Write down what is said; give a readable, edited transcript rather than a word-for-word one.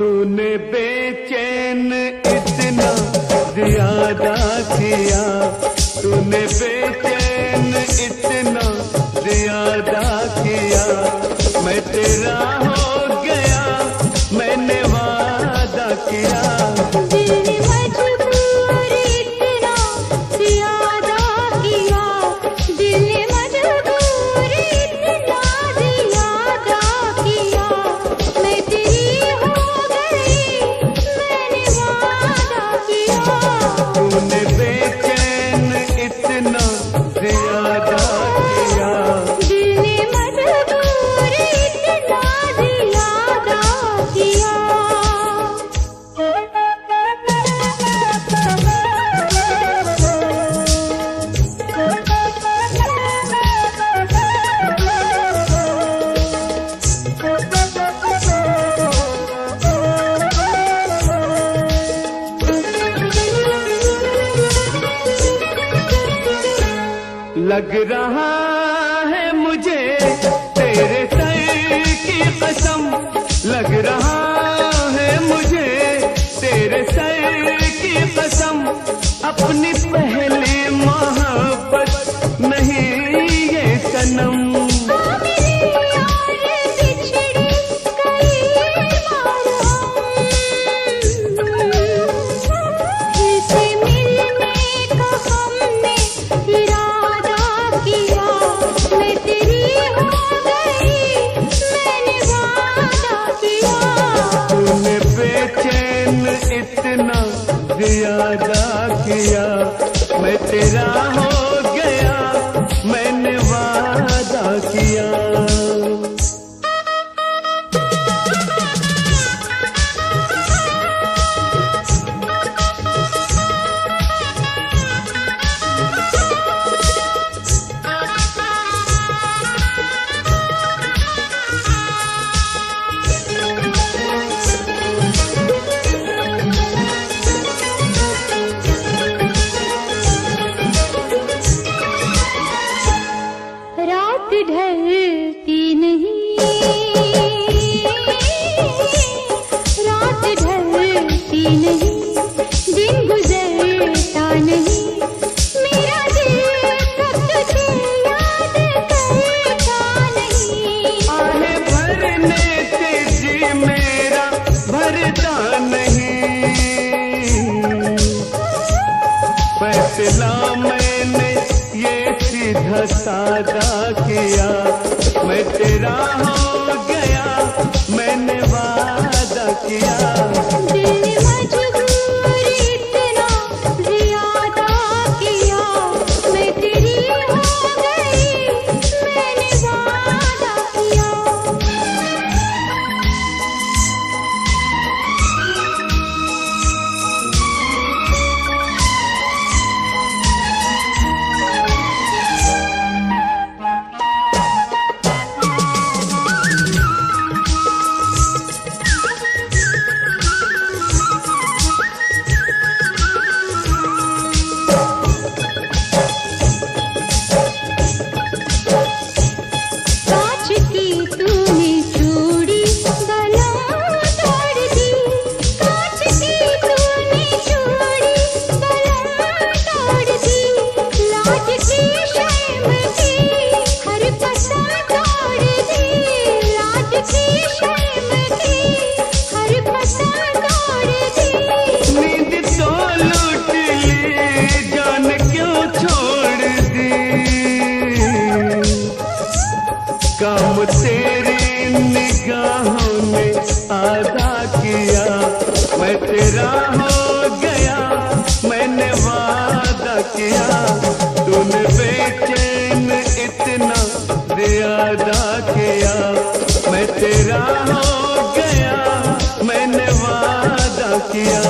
तूने बेचैन इतना ज्यादा किया, तूने बेचैन इतना ज्यादा किया, मैं तेरा हो गया, मैंने वादा किया। लग रहा है मुझे तेरे सर की कसम, लग रहा है मुझे तेरे सर की कसम, अपनी पहली मोहब्बत नहीं ये सनम। इतना ज्यादा किया, मैं तेरा हो गया, मैंने वादा किया। ढलती नहीं, रात ढलती नहीं, दिन गुजरता नहीं, मेरा दिल कब तुझे याद करता नहीं। आहे भरने से जी मेरा भरता नहीं, फैसला मैंने ये सीधा सादा किया, मैं तेरा हो गया, मैंने वादा किया। दिल मजबूर इतना ज्यादा किया, मैं तेरी हो गई, मैंने वादा किया। काम तेरी निगाहों ने आधा किया, मैं तेरा हो गया, मैंने वादा किया। तूने बेचैन इतना ज्यादा किया, मैं तेरा हो गया, मैंने वादा किया।